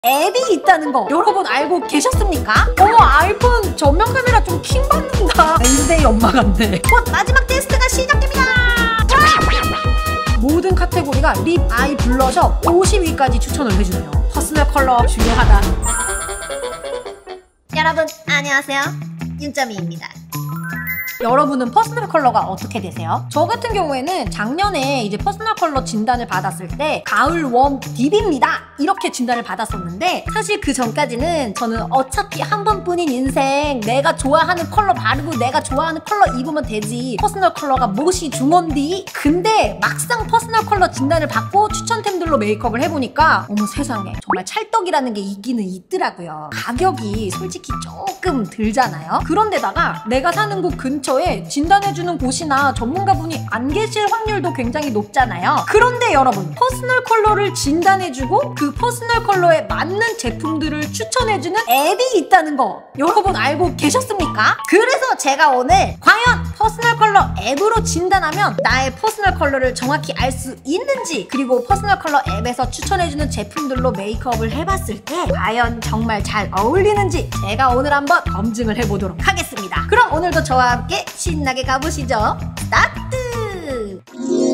앱이 있다는 거 여러분 알고 계셨습니까? 어머, 아이폰 전면 카메라 좀 킹받는다. wednesday 엄마 같네. 곧 마지막 테스트가 시작됩니다. 모든 카테고리가 립, 아이, 블러셔 50위까지 추천을 해주네요. 퍼스널 컬러 중요하다. 여러분 안녕하세요, 윤점이입니다. 여러분은 퍼스널 컬러가 어떻게 되세요? 저 같은 경우에는 작년에 이제 퍼스널 컬러 진단을 받았을 때 가을 웜 딥입니다 이렇게 진단을 받았었는데, 사실 그 전까지는 저는 어차피 한 번뿐인 인생 내가 좋아하는 컬러 바르고 내가 좋아하는 컬러 입으면 되지, 퍼스널 컬러가 무엇이 중요한디? 근데 막상 퍼스널 컬러 진단을 받고 추천템들로 메이크업을 해보니까 어머 세상에, 정말 찰떡이라는 게 있기는 있더라고요. 가격이 솔직히 조금 들잖아요. 그런데다가 내가 사는 곳 근처에 진단해주는 곳이나 전문가분이 안 계실 확률도 굉장히 높잖아요. 그런데 여러분, 퍼스널 컬러를 진단해주고 그 퍼스널 컬러에 맞는 제품들을 추천해주는 앱이 있다는 거 여러분 알고 계셨습니까? 그래서 제가 오늘 과연 퍼스널 컬러 앱으로 진단하면 나의 퍼스널 컬러를 정확히 알 수 있는지, 그리고 퍼스널 컬러 앱에서 추천해주는 제품들로 메이크업을 해봤을 때 과연 정말 잘 어울리는지 제가 오늘 한번 검증을 해보도록 하겠습니다. 그럼 오늘도 저와 함께 신나게 가보시죠. 스타트!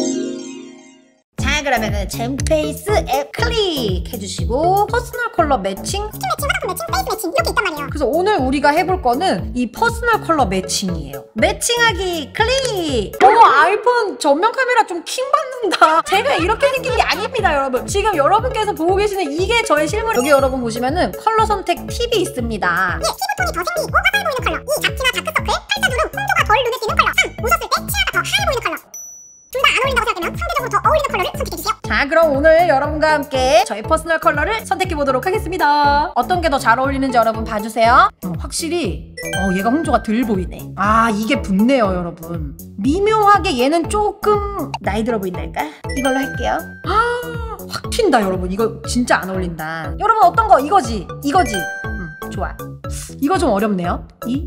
자, 그러면은 젠페이스 앱 클릭해주시고 퍼스널 컬러 매칭, 스킨 매칭, 화장품 매칭, 페이스 매칭 이렇게 있단 말이에요. 그래서 오늘 우리가 해볼 거는 이 퍼스널 컬러 매칭이에요. 매칭하기 클릭! 어머, 아이폰 전면 카메라 좀 킹받는다. 제가 이렇게 생긴 게 아닙니다, 여러분. 지금 여러분께서 보고 계시는 이게 저의 실물. 여기 여러분 보시면은 컬러 선택 팁이 있습니다. 피부톤이 더 생기고 화사해 보이는 컬러. 2. 작티나 다크서클, 팔자주름, 홍조가 덜 눈에 띄는 컬러. 3. 웃었을 때 치아가 더 하얘 보이는 컬러. 둘 다 안 어울린다고 생각되면 상대적으로 더 어울리는 컬러를 선택해주세요. 자, 그럼 오늘 여러분과 함께 저희 퍼스널 컬러를 선택해보도록 하겠습니다. 어떤 게 더 잘 어울리는지 여러분 봐주세요. 확실히 얘가 홍조가 덜 보이네. 아, 이게 붙네요 여러분. 미묘하게 얘는 조금 나이 들어 보인달까? 이걸로 할게요. 확 튄다 여러분. 이거 진짜 안 어울린다. 여러분 어떤 거? 이거지? 이거지? 좋아. 이거 좀 어렵네요.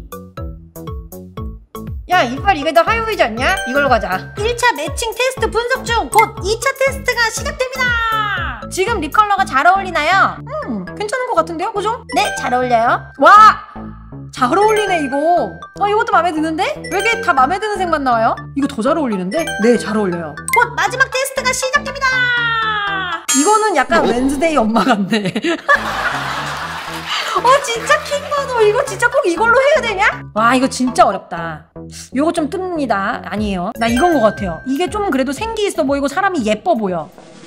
야, 이빨 이게 더 하얘 보이지 않냐? 이걸로 가자. 1차 매칭 테스트 분석 중 곧 2차 테스트가 시작됩니다. 지금 립 컬러가 잘 어울리나요? 괜찮은 것 같은데요? 그죠? 네, 잘 어울려요. 와! 잘 어울리네 이거. 이것도 마음에 드는데? 왜 이렇게 다 마음에 드는 색만 나와요? 이거 더 잘 어울리는데? 네, 잘 어울려요. 곧 마지막 테스트가 시작됩니다. 이거는 약간 웬즈데이 엄마 같네. 진짜 킹받아. 이거 진짜 꼭 이걸로 해야 되냐? 와, 이거 진짜 어렵다. 이거 좀 뜹니다. 아니에요. 나 이건 것 같아요. 이게 좀 그래도 생기 있어 보이고 사람이 예뻐 보여.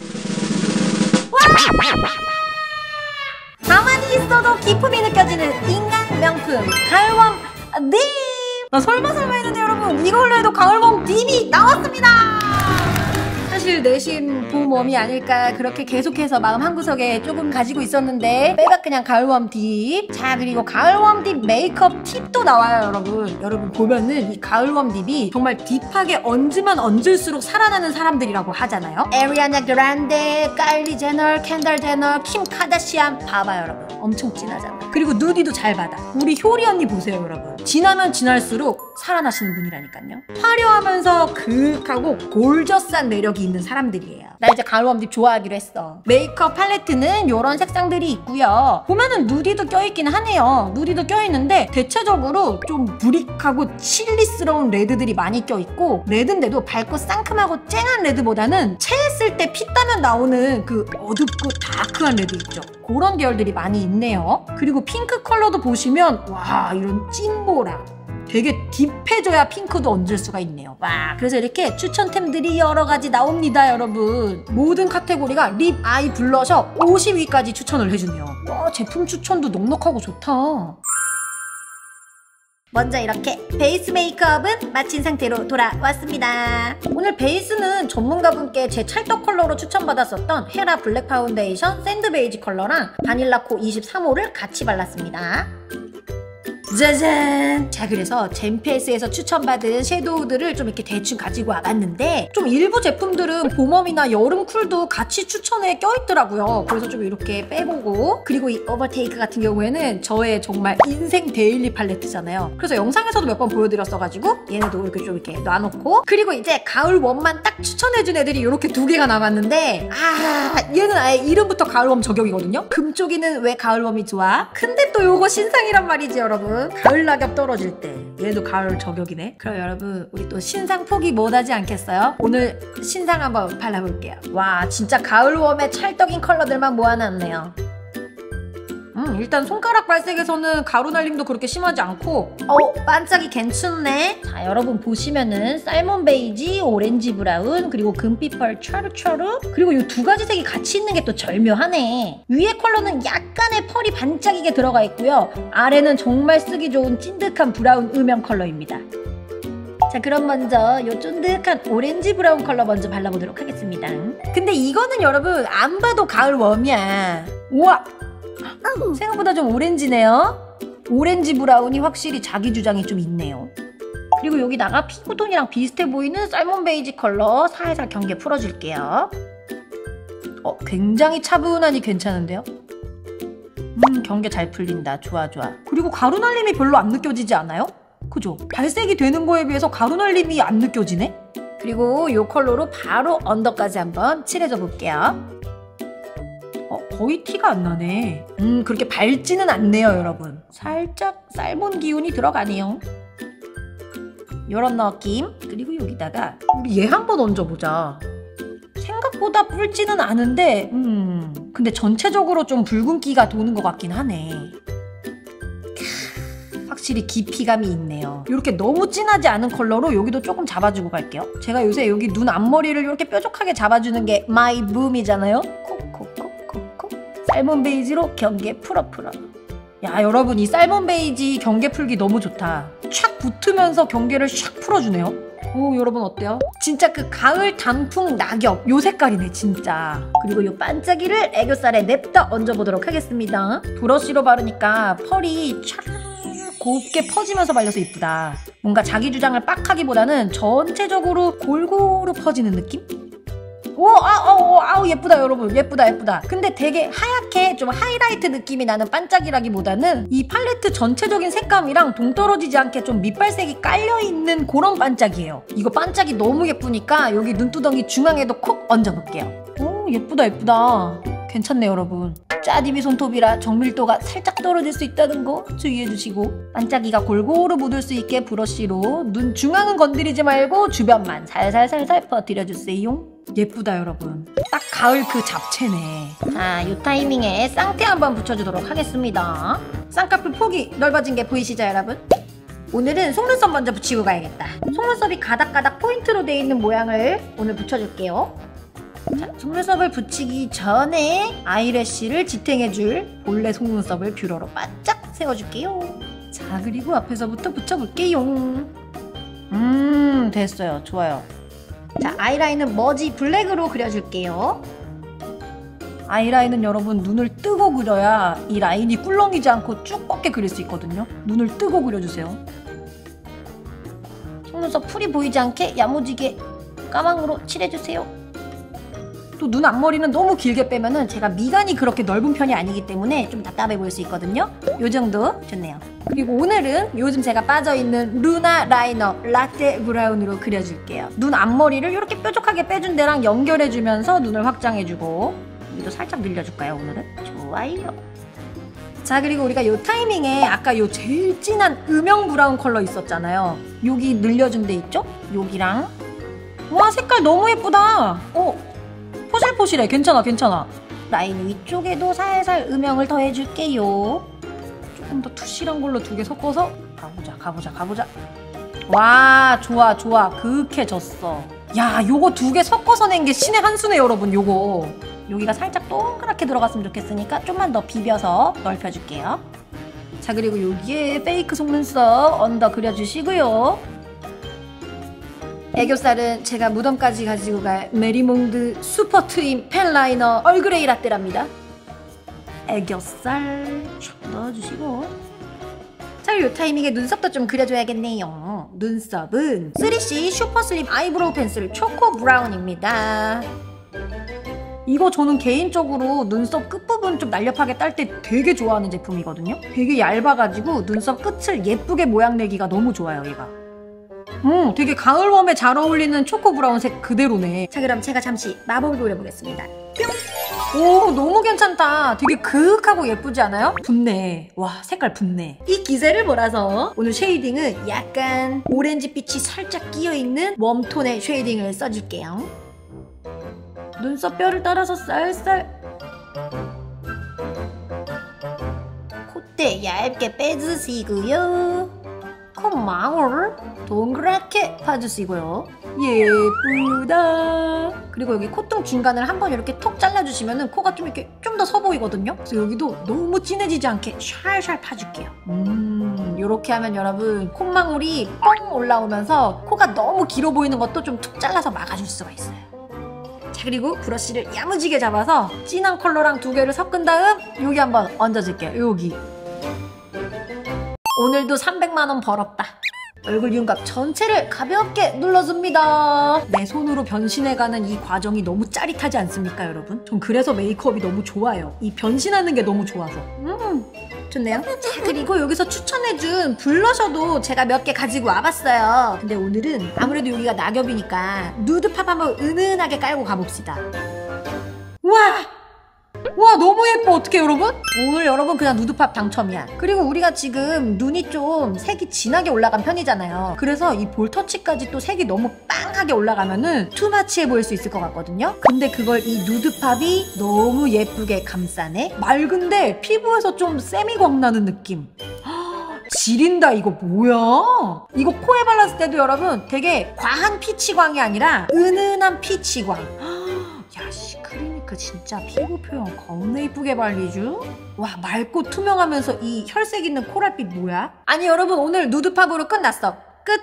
가만히 있어도 기품이 느껴지는 인간 명품 가을웜 딥. 나 설마 했는데 여러분, 이걸로 해도 가을웜 딥이 나왔습니다. 사실 내심 봄웜이 아닐까 그렇게 계속해서 마음 한구석에 조금 가지고 있었는데 빼박 그냥 가을웜 딥. 자, 그리고 가을웜 딥 메이크업 팁도 나와요 여러분. 여러분 보면은 이 가을웜 딥이 정말 딥하게 얹으면 얹을수록 살아나는 사람들이라고 하잖아요. 에리아나 그란데, 카일리 제너, 켄달 제너, 킴 카다시안. 봐봐요 여러분, 엄청 진하잖아. 그리고 누디도 잘 받아. 우리 효리 언니 보세요 여러분. 진하면 진할수록 살아나시는 분이라니까요. 화려하면서 그윽하고 골저스한 매력이 있는 사람들이에요. 나 이제 가을웜 딥 좋아하기로 했어. 메이크업 팔레트는 이런 색상들이 있고요. 보면은 누디도 껴있긴 하네요. 누디도 껴있는데 대체적으로 좀 브릭하고 칠리스러운 레드들이 많이 껴있고, 레드인데도 밝고 상큼하고 쨍한 레드보다는 체했을 때 피따면 나오는 그 어둡고 다크한 레드 있죠. 그런 계열들이 많이 있네요. 그리고 핑크 컬러도 보시면 와, 이런 찐보라 되게 딥해져야 핑크도 얹을 수가 있네요. 와, 그래서 이렇게 추천템들이 여러 가지 나옵니다 여러분. 모든 카테고리가 립, 아이, 블러셔 50위까지 추천을 해주네요. 와, 제품 추천도 넉넉하고 좋다. 먼저 이렇게 베이스 메이크업은 마친 상태로 돌아왔습니다. 오늘 베이스는 전문가분께 제 찰떡 컬러로 추천받았었던 헤라 블랙 파운데이션 샌드 베이지 컬러랑 바닐라코 23호를 같이 발랐습니다. 짜잔! 자, 그래서 젠PS에서 추천받은 섀도우들을 좀 이렇게 대충 가지고 와봤는데 좀 일부 제품들은 봄웜이나 여름 쿨도 같이 추천에 껴있더라고요. 그래서 좀 이렇게 빼보고, 그리고 이 오버테이크 같은 경우에는 저의 정말 인생 데일리 팔레트잖아요. 그래서 영상에서도 몇 번 보여드렸어가지고 얘네도 이렇게 좀 이렇게 놔놓고, 그리고 이제 가을 웜만 딱 추천해준 애들이 이렇게 2개가 남았는데, 얘는 아예 이름부터 가을웜 저격이거든요. 금쪽이는 왜 가을웜이 좋아? 근데 또 요거 신상이란 말이지 여러분. 가을 낙엽 떨어질 때 얘도 가을 저격이네. 그럼 여러분 우리 또 신상 포기 못하지 않겠어요? 오늘 신상 한번 발라볼게요. 와, 진짜 가을웜의 찰떡인 컬러들만 모아놨네요. 일단 손가락 발색에서는 가루 날림도 그렇게 심하지 않고, 반짝이 괜찮네. 자, 여러분 보시면은 살몬 베이지, 오렌지 브라운, 그리고 금빛 펄 차르차르, 그리고 이 2가지 색이 같이 있는 게 또 절묘하네. 위에 컬러는 약간의 펄이 반짝이게 들어가 있고요. 아래는 정말 쓰기 좋은 찐득한 브라운 음영 컬러입니다. 자, 그럼 먼저 이 쫀득한 오렌지 브라운 컬러 먼저 발라보도록 하겠습니다. 근데 이거는 여러분 안 봐도 가을 웜이야. 우와! 생각보다 좀 오렌지네요. 오렌지 브라운이 확실히 자기 주장이 좀 있네요. 그리고 여기다가 핑크톤이랑 비슷해 보이는 살몬 베이지 컬러 살살 경계 풀어줄게요. 굉장히 차분하니 괜찮은데요? 경계 잘 풀린다. 좋아 좋아. 그리고 가루 날림이 별로 안 느껴지지 않아요? 그죠? 발색이 되는 거에 비해서 가루 날림이 안 느껴지네? 그리고 이 컬러로 바로 언더까지 한번 칠해줘 볼게요. 거의 티가 안 나네. 그렇게 밝지는 않네요 여러분. 살짝 살몬 기운이 들어가네요. 요런 느낌. 그리고 여기다가 우리 얘 한번 얹어보자. 생각보다 붉지는 않은데 근데 전체적으로 좀 붉은기가 도는 것 같긴 하네. 확실히 깊이감이 있네요. 이렇게 너무 진하지 않은 컬러로 여기도 조금 잡아주고 갈게요. 제가 요새 여기 눈 앞머리를 이렇게 뾰족하게 잡아주는 게 마이 붐이잖아요. 살몬 베이지로 경계 풀어. 야, 여러분 이 살몬 베이지 경계 풀기 너무 좋다. 촥 붙으면서 경계를 샥 풀어주네요. 오, 여러분 어때요? 진짜 그 가을 단풍 낙엽 요 색깔이네 진짜. 그리고 요 반짝이를 애교살에 냅다 얹어보도록 하겠습니다. 브러쉬로 바르니까 펄이 촥 곱게 퍼지면서 발려서 이쁘다. 뭔가 자기 주장을 빡 하기보다는 전체적으로 골고루 퍼지는 느낌? 오, 아우 예쁘다 여러분. 예쁘다. 근데 되게 하얗게 좀 하이라이트 느낌이 나는 반짝이라기보다는 이 팔레트 전체적인 색감이랑 동떨어지지 않게 좀 밑발색이 깔려있는 그런 반짝이에요. 이거 반짝이 너무 예쁘니까 여기 눈두덩이 중앙에도 콕 얹어볼게요. 오, 예쁘다. 괜찮네 여러분. 짜디비 손톱이라 정밀도가 살짝 떨어질 수 있다는 거 주의해주시고, 반짝이가 골고루 묻을 수 있게 브러쉬로 눈 중앙은 건드리지 말고 주변만 살살 퍼뜨려주세요. 예쁘다 여러분. 딱 가을 그 잡채네. 자, 이 타이밍에 쌍테 한번 붙여주도록 하겠습니다. 쌍꺼풀 폭이 넓어진 게 보이시죠 여러분? 오늘은 속눈썹 먼저 붙이고 가야겠다. 속눈썹이 가닥가닥 포인트로 되어 있는 모양을 오늘 붙여줄게요. 자, 속눈썹을 붙이기 전에 아이래쉬를 지탱해줄 본래 속눈썹을 뷰러로 바짝 세워줄게요. 자, 그리고 앞에서부터 붙여볼게요. 됐어요. 좋아요. 자, 아이라인은 머지 블랙으로 그려줄게요. 아이라인은 여러분 눈을 뜨고 그려야 이 라인이 꿀렁이지 않고 쭉 뻗게 그릴 수 있거든요. 눈을 뜨고 그려주세요. 속눈썹 풀이 보이지 않게 야무지게 까망으로 칠해주세요. 또 눈 앞머리는 너무 길게 빼면은 제가 미간이 그렇게 넓은 편이 아니기 때문에 좀 답답해 보일 수 있거든요. 요 정도 좋네요. 그리고 오늘은 요즘 제가 빠져있는 루나 라이너 라떼 브라운으로 그려줄게요. 눈 앞머리를 이렇게 뾰족하게 빼준 데랑 연결해주면서 눈을 확장해주고, 여기도 살짝 늘려줄까요 오늘은? 좋아요. 자, 그리고 우리가 요 타이밍에 아까 요 제일 진한 음영 브라운 컬러 있었잖아요. 여기 늘려준 데 있죠? 여기랑. 와, 색깔 너무 예쁘다. 포실포실해. 괜찮아. 라인 위쪽에도 살살 음영을 더해줄게요. 조금 더 투실한 걸로 2개 섞어서 가보자. 와, 좋아. 그윽해졌어. 야, 요거 2개 섞어서 낸 게 신의 한 수네 여러분. 요거 여기가 살짝 동그랗게 들어갔으면 좋겠으니까 좀만 더 비벼서 넓혀줄게요. 자, 그리고 여기에 페이크 속눈썹 언더 그려주시고요. 애교살은 제가 무덤까지 가지고 갈 메리몽드 슈퍼 트임 펜 라이너 얼그레이 라떼랍니다. 애교살 촥 넣어주시고, 자, 할 요 타이밍에 눈썹도 좀 그려줘야겠네요. 눈썹은 3C 슈퍼슬림 아이브로우 펜슬 초코 브라운입니다. 이거 저는 개인적으로 눈썹 끝부분 좀 날렵하게 딸 때 되게 좋아하는 제품이거든요. 되게 얇아가지고 눈썹 끝을 예쁘게 모양 내기가 너무 좋아요, 얘가. 되게 가을웜에 잘 어울리는 초코 브라운색 그대로네. 자, 그럼 제가 잠시 마법을 부려보겠습니다. 오, 너무 괜찮다. 되게 그윽하고 예쁘지 않아요? 붓네. 와, 색깔 붓네. 이 기세를 몰아서 오늘 쉐이딩은 약간 오렌지빛이 살짝 끼어있는 웜톤의 쉐이딩을 써줄게요. 눈썹 뼈를 따라서 쌀쌀. 콧대 얇게 빼주시고요. 콧망울 동그랗게 파주시고요. 예쁘다. 그리고 여기 콧등 중간을 한번 이렇게 톡 잘라주시면은 코가 좀 이렇게 좀 더 서 보이거든요. 그래서 여기도 너무 진해지지 않게 샬샬 파줄게요. 이렇게 하면 여러분 콧망울이 뻥 올라오면서 코가 너무 길어 보이는 것도 좀 툭 잘라서 막아줄 수가 있어요. 자, 그리고 브러쉬를 야무지게 잡아서 진한 컬러랑 두 개를 섞은 다음 여기 한번 얹어줄게요. 여기. 오늘도 300만원 벌었다. 얼굴 윤곽 전체를 가볍게 눌러줍니다. 내 손으로 변신해가는 이 과정이 너무 짜릿하지 않습니까, 여러분? 전 그래서 메이크업이 너무 좋아요. 이 변신하는 게 너무 좋아서. 좋네요. 자, 그리고 여기서 추천해준 블러셔도 제가 몇 개 가지고 와봤어요. 근데 오늘은 아무래도 여기가 낙엽이니까 누드팝 한번 은은하게 깔고 가봅시다. 와, 너무 예뻐. 어떡해, 여러분? 오늘 여러분 그냥 누드팝 당첨이야. 그리고 우리가 지금 눈이 좀 색이 진하게 올라간 편이잖아요. 그래서 이 볼터치까지 또 색이 너무 빵하게 올라가면은 투마치해 보일 수 있을 것 같거든요. 근데 그걸 이 누드팝이 너무 예쁘게 감싸네. 맑은데 피부에서 좀 세미광 나는 느낌. 지린다. 이거 뭐야? 이거 코에 발랐을 때도 여러분 되게 과한 피치광이 아니라 은은한 피치광. 야씨, 그러니까 진짜 피부 표현 겁나 이쁘게 발리죠? 와, 맑고 투명하면서 이 혈색 있는 코랄빛 뭐야? 아니 여러분, 오늘 누드팝으로 끝났어. 끝!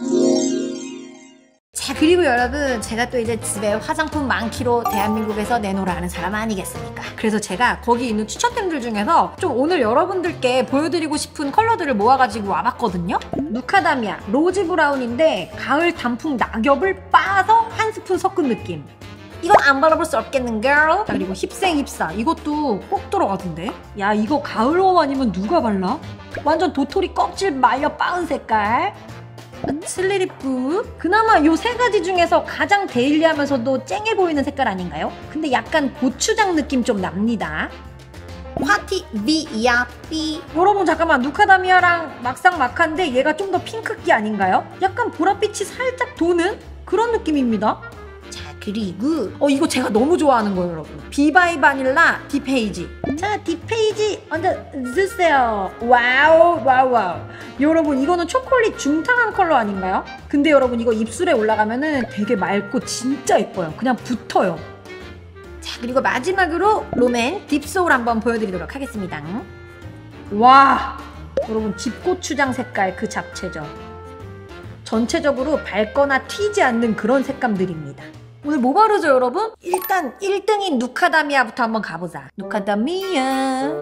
자, 그리고 여러분, 제가 또 이제 집에 화장품 많기로 대한민국에서 내놓으라 하는 사람 아니겠습니까? 그래서 제가 거기 있는 추천템들 중에서 좀 오늘 여러분들께 보여드리고 싶은 컬러들을 모아가지고 와봤거든요? 누카다미아 로지 브라운인데 가을 단풍 낙엽을 빻아서 한 스푼 섞은 느낌. 이건 안 발라볼 수 없겠는 girl. 자, 그리고 힙생 힙사 이것도 꼭 들어가던데. 야, 이거 가을웜 아니면 누가 발라? 완전 도토리 껍질 말려 빻은 색깔. 슬리립굿. 그나마 요 세 가지 중에서 가장 데일리하면서도 쨍해 보이는 색깔 아닌가요? 근데 약간 고추장 느낌 좀 납니다. 화티 비야삐. 여러분 잠깐만, 누카다미아랑 막상막한데 얘가 좀 더 핑크기 아닌가요? 약간 보랏빛이 살짝 도는 그런 느낌입니다. 그리고 이거 제가 너무 좋아하는 거예요, 여러분. 비바이 바닐라 딥헤이지. 자, 딥헤이지 얹어주세요. 와우. 여러분, 이거는 초콜릿 중탕한 컬러 아닌가요? 근데 여러분, 이거 입술에 올라가면은 되게 맑고 진짜 예뻐요. 그냥 붙어요. 자, 그리고 마지막으로 롬앤 딥소울 한번 보여드리도록 하겠습니다. 와, 여러분, 집고추장 색깔 그 잡채죠. 전체적으로 밝거나 튀지 않는 그런 색감들입니다. 오늘 뭐 바르죠, 여러분? 일단 1등인 누카다미아부터 한번 가보자. 누카다미아.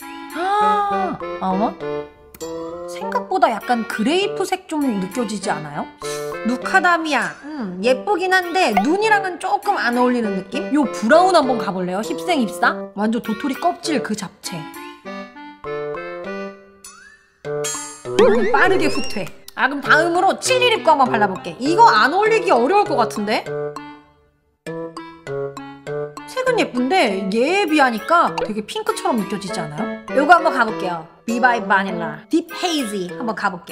어머? 생각보다 약간 그레이프색 좀 느껴지지 않아요? 누카다미아. 예쁘긴 한데 눈이랑은 조금 안 어울리는 느낌? 요 브라운 한번 가볼래요? 힙생 힙사? 완전 도토리 껍질 그 잡채. 빠르게 후퇴. 그럼 다음으로 칠리 립거 한번 발라볼게. 이거 안 어울리기 어려울 것 같은데? 색은 예쁜데 얘에 비하니까 되게 핑크처럼 느껴지지 않아요? 요거 한번 가볼게요. 비바이 바닐라 딥 헤이지 한번 가볼게요.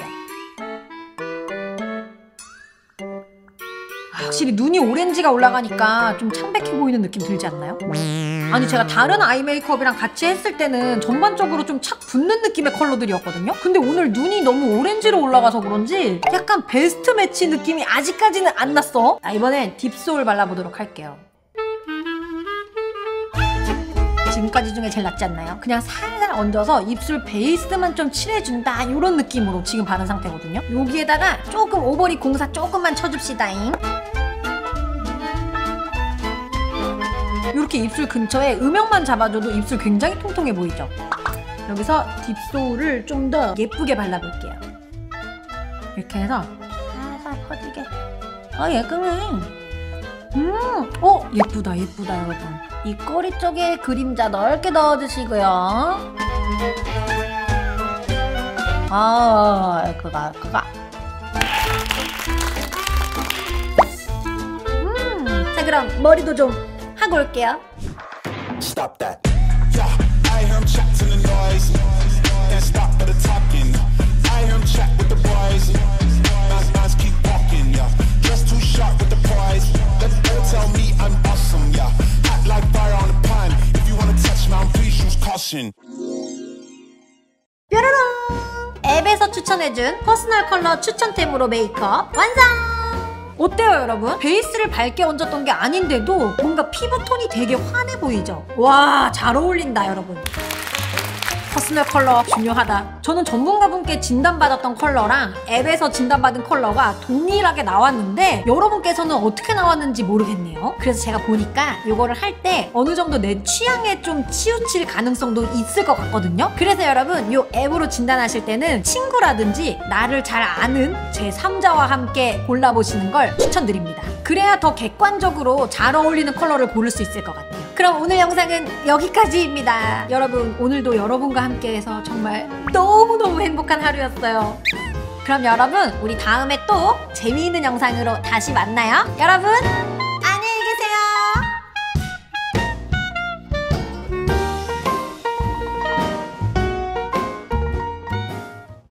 확실히 눈이 오렌지가 올라가니까 좀 창백해 보이는 느낌 들지 않나요? 아니, 제가 다른 아이 메이크업이랑 같이 했을 때는 전반적으로 좀 착 붙는 느낌의 컬러들이었거든요? 근데 오늘 눈이 너무 오렌지로 올라가서 그런지 약간 베스트 매치 느낌이 아직까지는 안 났어. 자, 이번엔 딥소울 발라보도록 할게요. 지금까지 중에 제일 낫지 않나요? 그냥 살살 얹어서 입술 베이스만 좀 칠해준다 이런 느낌으로 지금 바른 상태거든요. 여기에다가 조금 오버립 공사 조금만 쳐줍시다잉. 이렇게 입술 근처에 음영만 잡아줘도 입술 굉장히 통통해 보이죠? 여기서 딥소울을 좀 더 예쁘게 발라볼게요. 이렇게 해서 살살 퍼지게. 예쁘네. 예쁘다 여러분. 이 꼬리 쪽에 그림자 넓게 넣어주시고요. 그가. 자, 그럼 머리도 좀 하고 올게요. Stop that. Yeah, I hear him chat to the noise. Can't stop for the talking. I hear him chat with the boys. Nice, keep walking, yeah. Just too sharp with the prize. Let them tell me I'm awesome, yeah. Hot like fire on the pine. If you wanna touch me, please use caution. 뾰로롱! 앱에서 추천해준 퍼스널 컬러 추천템으로 메이크업 완성! 어때요 여러분? 베이스를 밝게 얹었던 게 아닌데도 뭔가 피부톤이 되게 환해 보이죠? 와, 잘 어울린다 여러분. 퍼스널 컬러 중요하다. 저는 전문가분께 진단받았던 컬러랑 앱에서 진단받은 컬러가 동일하게 나왔는데 여러분께서는 어떻게 나왔는지 모르겠네요. 그래서 제가 보니까 이거를 할 때 어느 정도 내 취향에 좀 치우칠 가능성도 있을 것 같거든요. 그래서 여러분 이 앱으로 진단하실 때는 친구라든지 나를 잘 아는 제3자와 함께 골라보시는 걸 추천드립니다. 그래야 더 객관적으로 잘 어울리는 컬러를 고를 수 있을 것 같아요. 그럼 오늘 영상은 여기까지입니다. 여러분 오늘도 여러분과 함께해서 정말 너무너무 행복한 하루였어요. 그럼 여러분 우리 다음에 또 재미있는 영상으로 다시 만나요. 여러분